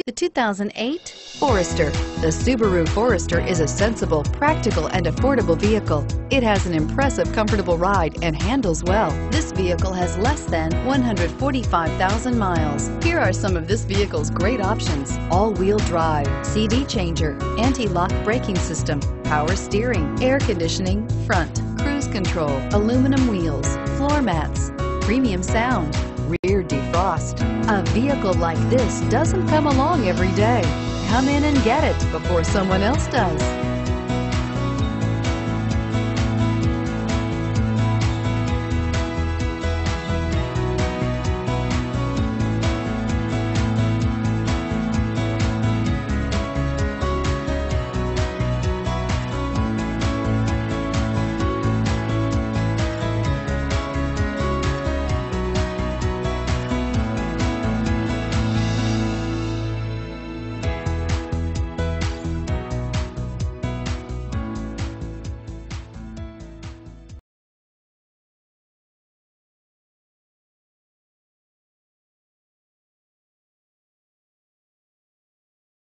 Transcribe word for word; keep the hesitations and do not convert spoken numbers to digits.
The two thousand eight Forester. The Subaru Forester is a sensible, practical, and affordable vehicle. It has an impressive, comfortable ride and handles well. This vehicle has less than one hundred forty-five thousand miles. Here are some of this vehicle's great options: all-wheel drive, C D changer, anti-lock braking system, power steering, air conditioning, front, cruise control, aluminum wheels, floor mats, premium sound, rear defrost. A vehicle like this doesn't come along every day. Come in and get it before someone else does.